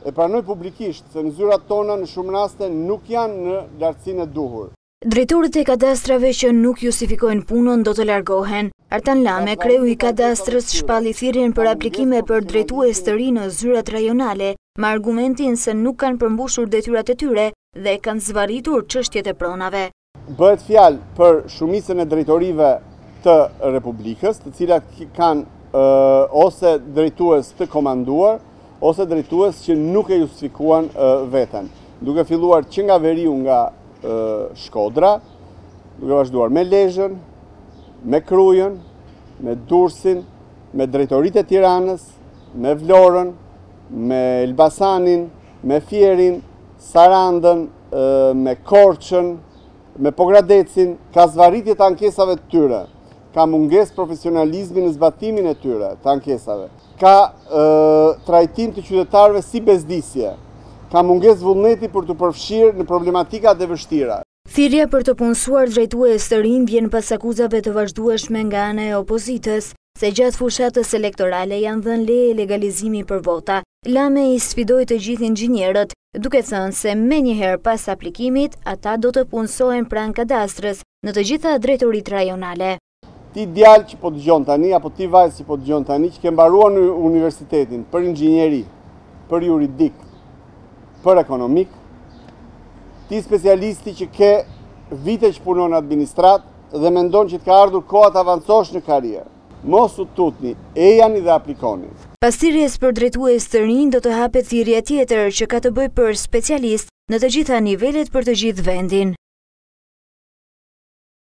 e pranoj publikisht se zyrat tona në shumë raste nuk janë në lartësinë e duhur. Drejtorët e kadastrave që nuk justifikojnë punën do të largohen. Artan Lame, kreu i kadastrës, shpalli thirrjen për aplikime për drejtues të ri në zyrat rajonale, me argumentin se nuk kanë përmbushur detyrat e tyre dhe kanë zvarritur çështjet e pronave. Bëhet fjalë për shumicën e drejtorive të Republikës, të cilat kanë ose drejtues të komanduar, ose drejtues që nuk e justifikuan veten. Duke filluar që nga veriu nga Shkodra, duke vazhduar me Lezhën, me Krujën, me Durrësin, me drejtoritë e Tiranës, me Vlorën, me Elbasanin, me Fierin, Sarandën, me Korçën, me Pogradecin, ka zvarritje të ankesave të tyre, ka mungesë profesionalizmi në zbatimin e tyre të ankesave, ka trajtim të qytetarëve si bezdisje, ka mungesë vullneti për të përfshirë në problematikat e vështira. Thirrja për të punësuar drejtues të rinj vjen pas akuzave të vazhdueshme nga ana e opozitës se gjatë fushatës elektorale janë dhënë leje legalizimi për vota. Lame i sfidoi të gjithë inxhinierët, duke thënë se menjëherë pas aplikimit ata do të punësohen pranë kadastrës në të gjitha drejtoritë rajonale. Ti djalë që po dëgjon tani apo ti vajzë që po dëgjon tani që ke mbaruar në universitetin për inxhinieri, për juridik, për ekonomik, ti specialisti që ke vite që punon administrat dhe mendon që të ka ardhur koha të avancosh në karrierë. Mos u tutni, ejani dhe aplikoni. Pas thirrjes për drejtues të rinj do të hapet thirrje tjetër që ka të bëjë për specialist në të gjitha nivelet për të gjithë vendin.